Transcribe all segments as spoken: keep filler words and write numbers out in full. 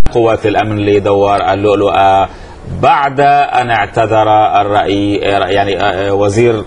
قوات الأمن لدوار اللؤلؤة بعد أن اعتذر الرئي يعني وزير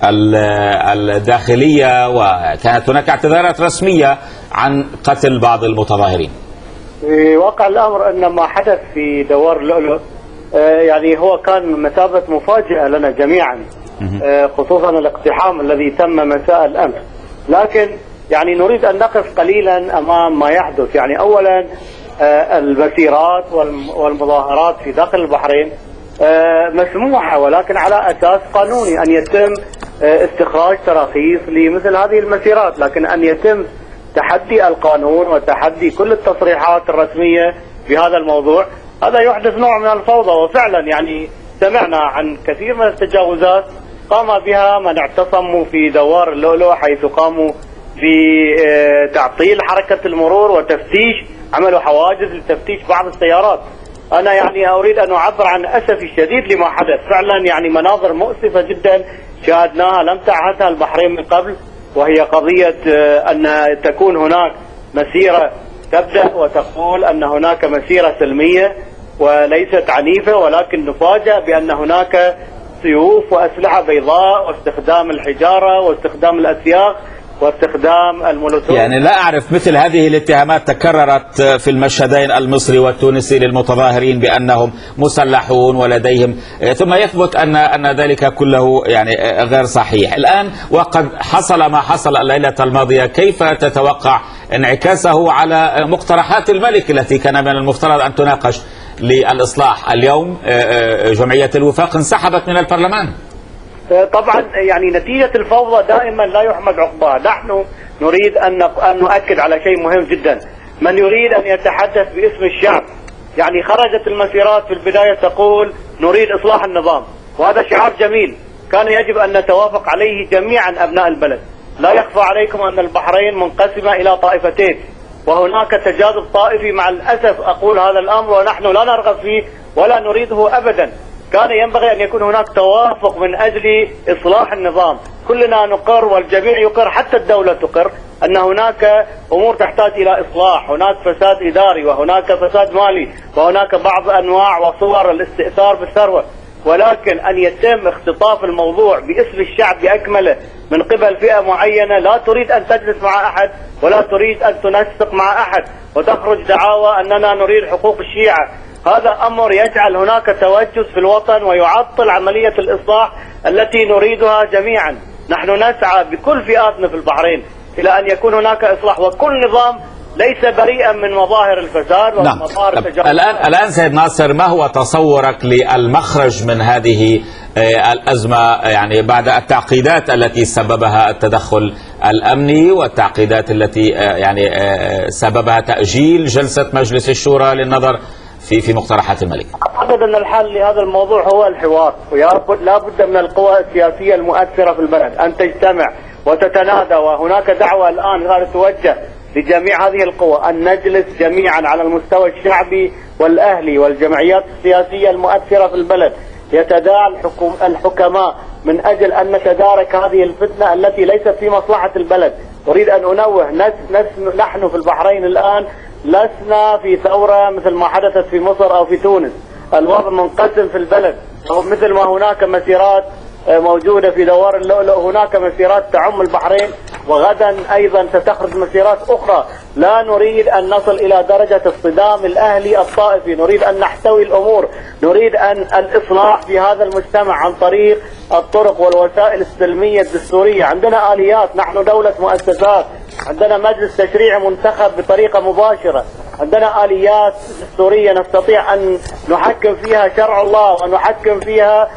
الداخلية، وكانت هناك اعتذارات رسمية عن قتل بعض المتظاهرين؟ في واقع الأمر أن ما حدث في دوار اللؤلؤ يعني هو كان مثابة مفاجأة لنا جميعا، خصوصا الاقتحام الذي تم مساء الأمس. لكن يعني نريد أن نقف قليلا أمام ما يحدث. يعني أولا المسيرات والمظاهرات في داخل البحرين مسموحة، ولكن على أساس قانوني، أن يتم استخراج تراخيص لمثل هذه المسيرات، لكن أن يتم تحدي القانون وتحدي كل التصريحات الرسمية في هذا الموضوع، هذا يحدث نوع من الفوضى. وفعلا يعني سمعنا عن كثير من التجاوزات قام بها من اعتصموا في دوار اللؤلؤ، حيث قاموا بتعطيل حركة المرور وتفتيش، عملوا حواجز لتفتيش بعض السيارات. أنا يعني أريد أن أعبر عن أسفي الشديد لما حدث. فعلا يعني مناظر مؤسفة جدا شاهدناها لم تعهدها البحرين من قبل، وهي قضية أن تكون هناك مسيرة تبدأ وتقول أن هناك مسيرة سلمية وليست عنيفة، ولكن نفاجأ بأن هناك سيوف وأسلحة بيضاء واستخدام الحجارة واستخدام الأسياخ واستخدام المولوتوف. يعني لا أعرف، مثل هذه الاتهامات تكررت في المشهدين المصري والتونسي للمتظاهرين بأنهم مسلحون ولديهم، ثم يثبت أن أن ذلك كله يعني غير صحيح. الآن وقد حصل ما حصل الليلة الماضية، كيف تتوقع انعكاسه على مقترحات الملك التي كان من المفترض أن تناقش للإصلاح؟ اليوم جمعية الوفاق انسحبت من البرلمان. طبعا يعني نتيجة الفوضى دائما لا يحمد عقباها. نحن نريد أن نؤكد على شيء مهم جدا. من يريد أن يتحدث باسم الشعب، يعني خرجت المسيرات في البداية تقول نريد إصلاح النظام، وهذا شعار جميل كان يجب أن نتوافق عليه جميعا أبناء البلد. لا يخفى عليكم أن البحرين منقسمة إلى طائفتين، وهناك تجاذب طائفي. مع الأسف أقول هذا الأمر ونحن لا نرغب فيه ولا نريده أبدا. كان ينبغي أن يكون هناك توافق من أجل إصلاح النظام. كلنا نقر والجميع يقر، حتى الدولة تقر أن هناك أمور تحتاج إلى إصلاح. هناك فساد إداري، وهناك فساد مالي، وهناك بعض أنواع وصور الاستئثار بالثروة، ولكن أن يتم اختطاف الموضوع باسم الشعب بأكمله من قبل فئة معينة لا تريد أن تجلس مع أحد ولا تريد أن تنسق مع أحد، وتخرج دعاوى أننا نريد حقوق الشيعة. هذا أمر يجعل هناك توجس في الوطن ويعطل عملية الإصلاح التي نريدها جميعا. نحن نسعى بكل فئاتنا في البحرين إلى أن يكون هناك إصلاح، وكل نظام ليس بريئا من مظاهر الفساد ومظاهر التجاوز. الآن الآن سيد ناصر، ما هو تصورك للمخرج من هذه الأزمة، يعني بعد التعقيدات التي سببها التدخل الأمني والتعقيدات التي يعني سببها تأجيل جلسة مجلس الشورى للنظر في في مقترحات الملك؟ أعتقد أن الحل لهذا الموضوع هو الحوار، ولا بد من القوى السياسية المؤثرة في البلد أن تجتمع وتتنادى. وهناك دعوة الآن توجه لجميع هذه القوى أن نجلس جميعا على المستوى الشعبي والأهلي والجمعيات السياسية المؤثرة في البلد، يتداعى الحكماء من أجل أن نتدارك هذه الفتنة التي ليست في مصلحة البلد. أريد أن أنوه، نحن في البحرين الآن لسنا في ثورة مثل ما حدثت في مصر أو في تونس. الوضع منقسم في البلد، مثل ما هناك مسيرات موجودة في دوار اللؤلؤ، هناك مسيرات تعم البحرين، وغدا أيضا ستخرج مسيرات أخرى. لا نريد أن نصل إلى درجة الصدام الأهلي الطائفي، نريد أن نحتوي الأمور، نريد أن الإصلاح في هذا المجتمع عن طريق الطرق والوسائل السلمية الدستورية. عندنا آليات، نحن دولة مؤسسات، عندنا مجلس تشريعي منتخب بطريقة مباشرة، عندنا آليات دستورية نستطيع أن نحكم فيها شرع الله ونحكم فيها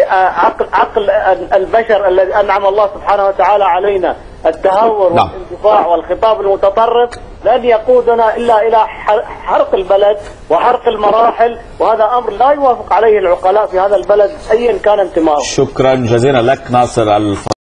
عقل عقل البشر الذي أنعم الله سبحانه وتعالى علينا. التهور نعم. والانتفاع والخطاب المتطرف لن يقودنا إلا إلى حرق البلد وحرق المراحل، وهذا أمر لا يوافق عليه العقلاء في هذا البلد أيا كان انتمائه. شكرا جزيلا لك ناصر.